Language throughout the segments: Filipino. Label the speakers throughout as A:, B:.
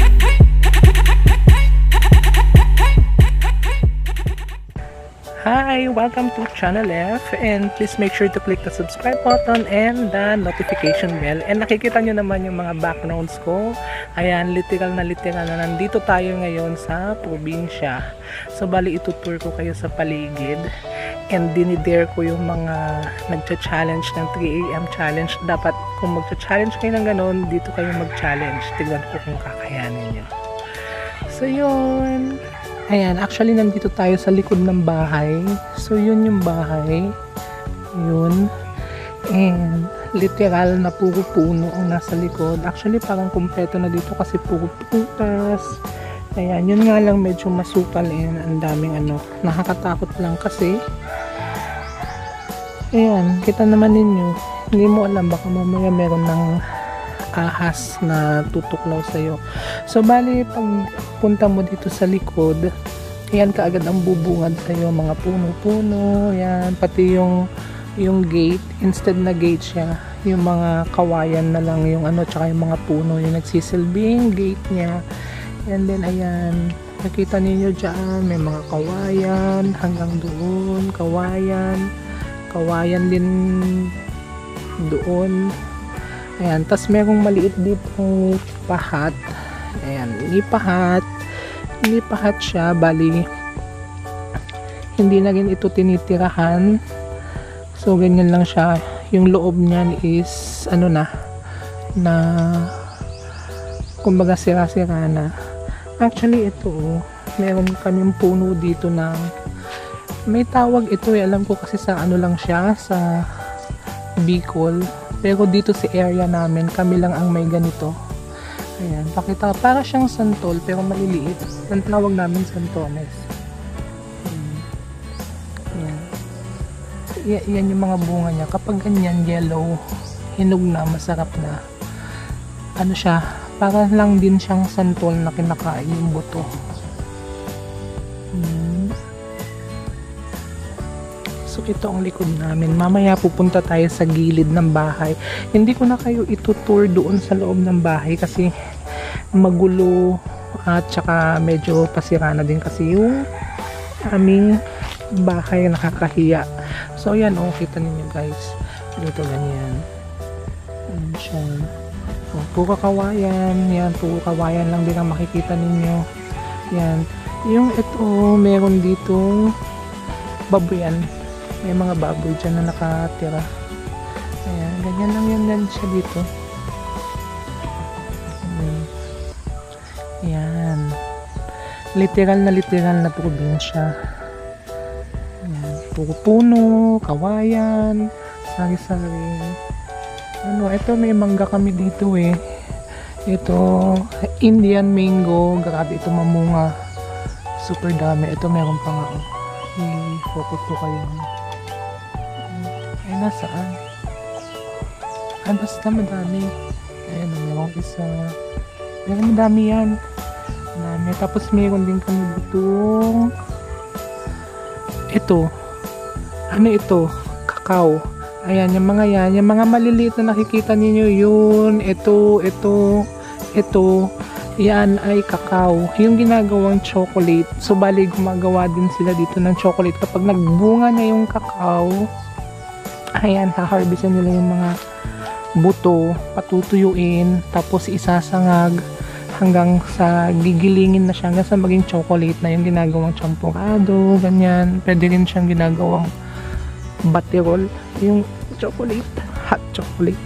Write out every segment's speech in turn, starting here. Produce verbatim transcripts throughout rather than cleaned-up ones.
A: Hi! Welcome to Channel F, and please make sure to click the subscribe button and the notification bell. And nakikita nyo naman yung mga backgrounds ko. Ayan, literal na literal na nandito tayo ngayon sa probinsya. So bali itutour ko kayo sa paligid, and dinidare ko yung mga nagcha-challenge ng three A M challenge. Dapat kung magcha-challenge kayo ng ganon, dito kayo mag-challenge. Tignan ko kung kakayanin nyo. So yun. Ayan, actually nandito tayo sa likod ng bahay. So yun yung bahay. Yun. And literal na puro puno ang nasa likod. Actually parang kumpleto na dito kasi puro prutas. Ayan, yun nga lang medyo masukal, and ang daming ano. Nakakatakot lang kasi. Ayan, kita naman ninyo. Hindi mo alam, baka mamaya meron ng ahas na tutuklaw sa'yo. So bali pag punta mo dito sa likod, yan kaagad ang bubungad sa'yo, mga puno-puno, yan, pati yung yung gate, instead na gate siya, yung mga kawayan na lang yung ano, tsaka yung mga puno yung nagsisilbing gate niya. And then ayan, nakita niyo dyan, may mga kawayan hanggang doon, kawayan kawayan din doon. Ayan, tas merong maliit dito pahat. Ayan, hindi pahat. Hindi pahat siya, bali hindi na rin ito tinitirahan. So, ganyan lang siya. Yung loob niyan is, ano na, na, kumbaga sira-sira na. Actually, ito, meron kaming puno dito na, may tawag ito, eh, alam ko kasi sa ano lang siya, sa Bicol. Pero dito sa area namin, kami lang ang may ganito. Ayan, pakita, para siyang santol pero maliliit. Ang tawag namin santones. Hmm. Ayan. I- yan yung mga bunga niya. Kapag ganyan, yellow, hinog na, masarap na. Ano siya, para lang din siyang santol na kinakain yung buto. Hmm. So ito ang likod namin. Mamaya pupunta tayo sa gilid ng bahay. Hindi ko na kayo itutour doon sa loob ng bahay kasi magulo at saka medyo pasira na din kasi yung aming bahay, nakakahiya. So yan, oh, kita niyo guys. Dito ganyan. Ayan siya. Oh, puro kawayan. Yan, puro kawayan lang din ang makikita ninyo. Yan. Yung ito, meron ditong babuyan. May mga baboy dyan na nakatira. Ayan, ganyan lang yan lang siya dito. Ayan. Literal na literal na probinsya. Ayan, puro puno, kawayan, sari-sari. Ano, ito may mangga kami dito eh. Ito, Indian mango. Grabe ito mamunga. Super dami. Ito meron pa nga. I-focus ko kayo. Ay, nasaan? Ay, basta madami. Ayan, meron isa. Meron madami yan. Madami. Tapos meron din kami dito. Ito. Ano ito? Kakao. Ayan, yung mga yan. Yung mga maliliit na nakikita ninyo yun. Ito, ito, ito. Yan ay kakao. Yung ginagawang chocolate. So, bali gumagawa din sila dito ng chocolate. Kapag nagbunga na yung kakao, ayan, haharbisan nila yung mga buto, patutuyuin, tapos isasangag hanggang sa gigilingin na siya, hanggang sa maging chocolate na yung ginagawang champurado, ganyan. Pwede rin siyang ginagawang baterol, yung chocolate, hot chocolate.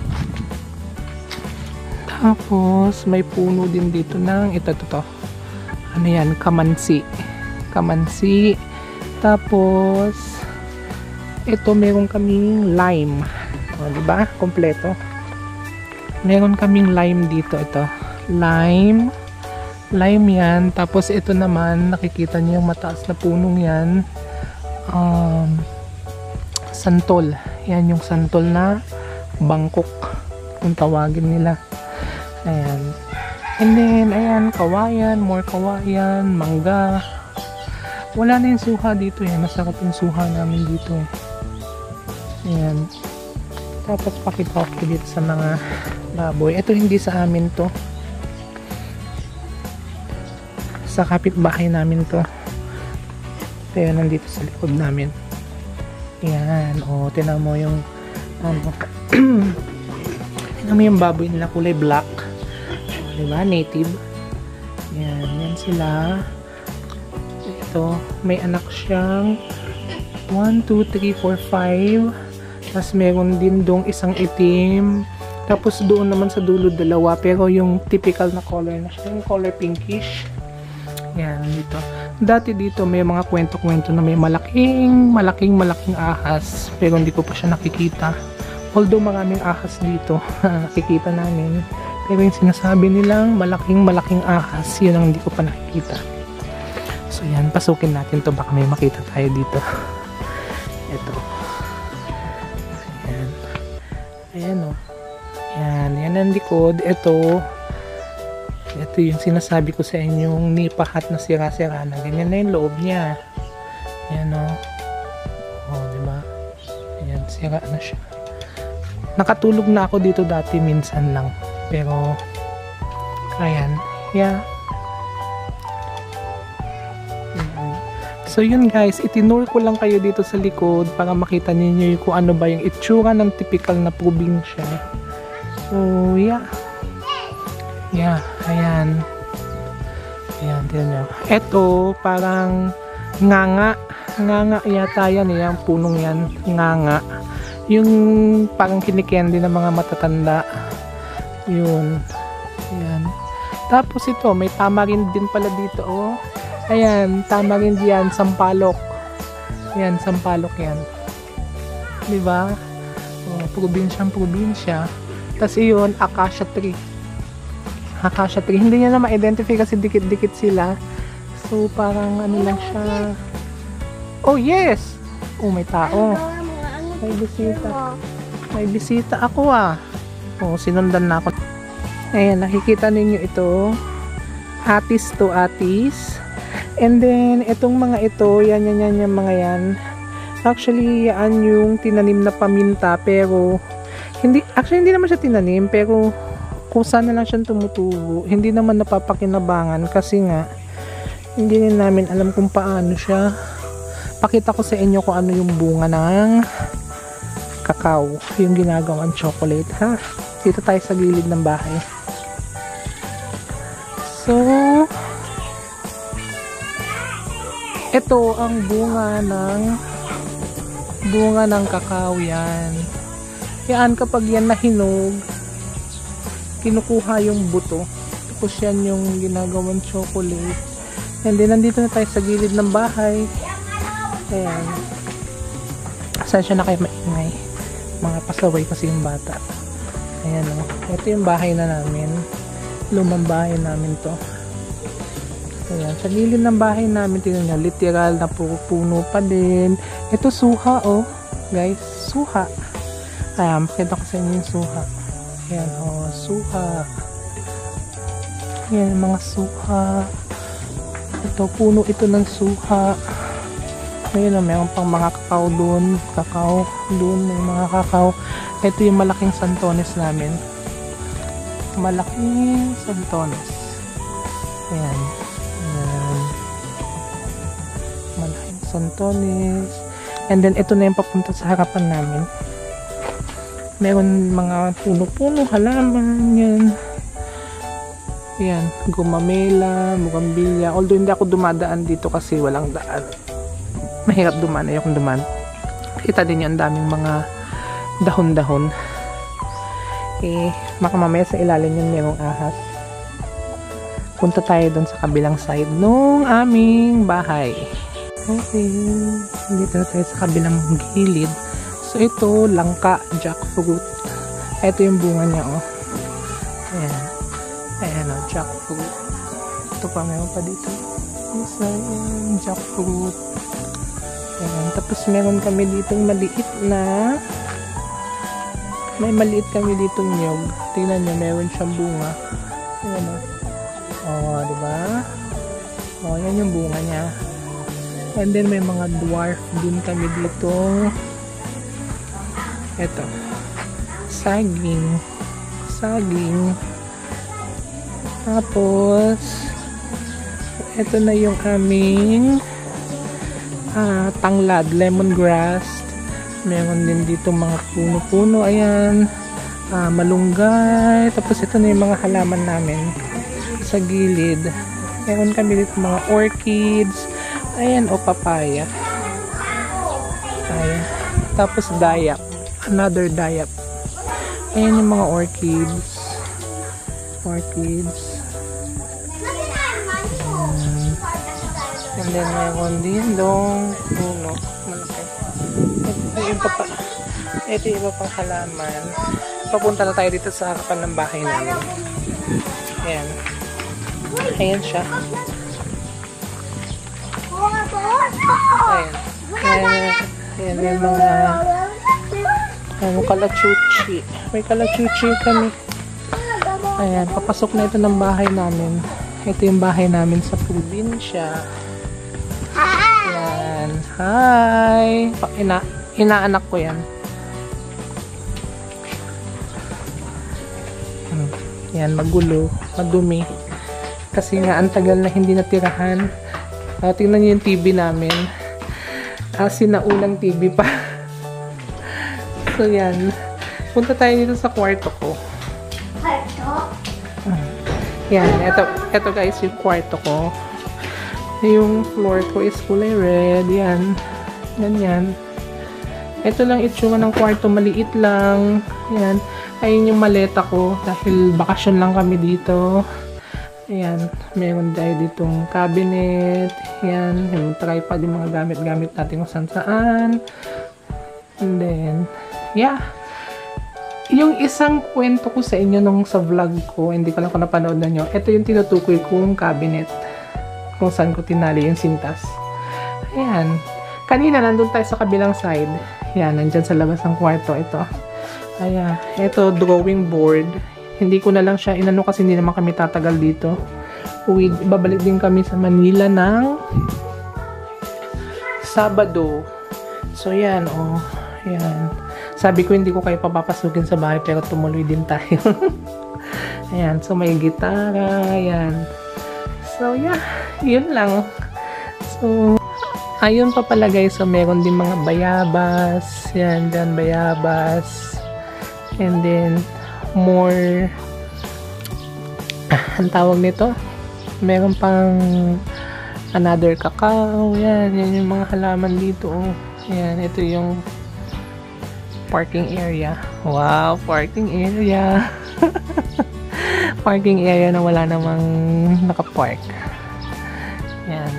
A: Tapos may puno din dito ng ito, ito, ito. Ano yan? Kamansi. Kamansi. Tapos ito meron kaming lime. O, diba? Kompleto. Meron kaming lime dito. Ito. Lime. Lime yan. Tapos ito naman, nakikita niyo yung mataas na punong yan. Um, santol. Yan yung santol na Bangkok. Kung tawagin nila. Ayan. And then, ayan, kawayan. More kawayan. Mangga. Wala na yung suha dito eh. Masarap yung suha namin dito eh. Ayan. Tapos pakita ko dito sa mga baboy. Ito hindi sa amin to. Sa kapitbahay namin to. Kaya nandito sa likod namin. Yan. O, tinan mo yung ano. Tinan mo yung baboy nila kulay black. O, diba? Native. Yan. Yan sila. Ito. May anak siyang one, two, three, four, five. Tapos meron din dong isang itim. Tapos doon naman sa dulo dalawa. Pero yung typical na color na siya. Yung color pinkish. Yan, dito. Dati dito may mga kwento-kwento na may malaking, malaking, malaking ahas. Pero hindi ko pa siya nakikita. Although maraming ahas dito, nakikita namin. Pero yung sinasabi nilang malaking, malaking ahas, yun ang hindi ko pa nakikita. So yan, pasukin natin to. Baka may makita tayo dito. Ito. Ayan. Ayan o. Oh. Yan, yan ang likod. Ito. Ito yung sinasabi ko sa inyong nipahat na sira-sira na. Ganyan na yung loob niya. Ayan o. O, oh, diba? Ayan, sira na siya. Nakatulog na ako dito dati minsan lang. Pero, ayan. Yeah. Ayan. So yun guys, itinur ko lang kayo dito sa likod para makita ninyo kung ano ba yung itsura ng typical na probinsya. So, yeah. Yeah, ayan. Ayan, tignan nyo. Ito, parang nganga. Nganga yata yan, yung punong yan. Nganga. Yung parang kinikendi ng mga matatanda. Yun. Ayan. Tapos ito, may tamarind din pala dito, oh. Ayan, tamarind yan, sampalok. Ayan, sampalok yan. Diba? Oh, probinsyang probinsya. Tapos yun, acacia tree. Acacia tree. Hindi niya na ma-identify kasi dikit-dikit sila. So, parang ano lang siya. Oh, yes! Oh, may tao. May bisita. May bisita ako ah. Oh, sinundan na ako. Ayan, nakikita ninyo ito. Atis to atis. And then, itong mga ito, yan, yan, yan, yung mga yan. Actually, yan yung tinanim na paminta. Pero, hindi, actually, hindi naman siya tinanim. Pero, kusa na lang siyang tumutubo. Hindi naman napapakinabangan kasi nga hindi rin namin alam kung paano siya. Pakita ko sa inyo kung ano yung bunga ng kakao. Yung ginagawang chocolate, ha? Dito tayo sa gilid ng bahay. So, ito ang bunga ng bunga ng kakao yan. Yan, kapag yan nahinog, kinukuha yung buto. Tapos yan yung ginagawang chocolate. And then, nandito na tayo sa gilid ng bahay. Ayan. Saan siya na kayo maingay? Mga pasaway kasi yung bata. Ayan o. Ito yung bahay na namin. Lumang bahay namin to. Ayan. Sa gilid ng bahay namin, tingnan nyo, literal na puno pa din. Ito suha o. Oh. Guys, suha. Ayan, pakita ko sa inyo yung suha. Ayan, o, oh, suha. Ayan, mga suha. Ito, puno ito ng suha. Ayan, o, mayroon pang mga kakao dun. Kakao dun, may mga kakao. Ito yung malaking santones namin. Malaking santones. Ayan. Ayan. Malaking santones. And then, ito na yung papunta sa harapan namin. Meron mga puno-puno, halaman, yan. Yan, gumamela, mugambilya. Although hindi ako dumadaan dito kasi walang daan. Mahirap dumaan, ayokong dumaan. Kita din yung daming mga dahon-dahon. Eh, makamamaya sa ilalim yun merong ahas. Punta tayo doon sa kabilang side nung aming bahay. Okay, dito na tayo sa kabilang gilid. So, ito, langka, jackfruit. Ito yung bunga niya, oh. Ayan. Ayan, oh, jackfruit. Ito pa, meron pa dito. Isa, ayan, jackfruit. Ayan. Tapos, meron kami ditong maliit na may maliit kami ditong nyog. Tingnan nyo, meron siyang bunga. Ayan, oh. Oh, diba? Oh, yan yung bunga niya. And then, may mga dwarf din kami dito. Ito, saging, saging, tapos, ito na yung aming uh, tanglad, lemongrass. Meron din dito mga puno-puno, ayan, uh, malunggay. Tapos ito na yung mga halaman namin sa gilid. Meron kami dito mga orchids, ayan, o papaya. Ayan. Tapos dayap, another dayap. Ayan yung mga orchids. Orchids. Ayan. And then meron din dong puno. Malaki. Ito yung papa. Ito yung iba pang halaman. Papunta na tayo dito sa harapan ng bahay namin. Ayan. Ayan siya. Ayan. Ayan. Ayan yung mga ano, kalachuchi. May kalachuchi kami. Ayan, papasok na ito ng bahay namin. Ito yung bahay namin sa probinsya. Ayan. Hi! Ina inaanak ko yan. Ayan, magulo. Madumi. Kasi nga, ang tagal na hindi natirahan. Uh, tingnan niyo yung T V namin. Uh, sinaunang T V pa. So, yan. Punta tayo dito sa kwarto ko. Kwarto? Yan. Ito, ito guys, yung kwarto ko. Yung floor ko is kulay red. Yan. Ganyan. Ito lang itsura ng kwarto. Maliit lang. Yan. Ayun yung maleta ko. Dahil bakasyon lang kami dito. Ayan. Meron tayo ditong cabinet. Yan. Yung tripod, yung mga gamit-gamit natin kung saan-saan. And then, yeah. Yung isang kwento ko sa inyo nung sa vlog ko, hindi ko lang kung napanood na nyo, ito yung tinutukoy kong cabinet kung saan ko tinali yung sintas. Ayan. Kanina, nandun tayo sa kabilang side. Ayan, nandyan sa labas ng kwarto. Ito. Ayan. Ito, drawing board. Hindi ko na lang siya inano kasi hindi naman kami tatagal dito. Uwi, babalik din kami sa Manila ng Sabado. So, yan, oh. Ayan. Sabi ko, hindi ko kayo papapasukin sa bahay, pero tumuloy din tayo. Ayan. So, may gitara. Ayan. So, yeah. Yun lang. So, ayun pa pala guys. So, meron din mga bayabas. Ayan, dyan, bayabas. And then, more, ah, ang tawag nito, meron pang another cacao. Yan, yan yung mga halaman dito. Oh. Yan, ito yung parking area. Wow, parking area. Parking area na wala namang nakapark. Yan.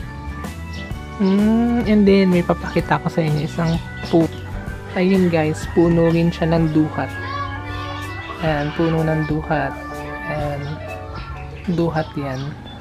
A: Mm, and then, may papakita ko sa inyo isang puno. Ayun guys, puno rin siya ng duhat. Ayan, puno ng duhat. Ayan, duhat yan.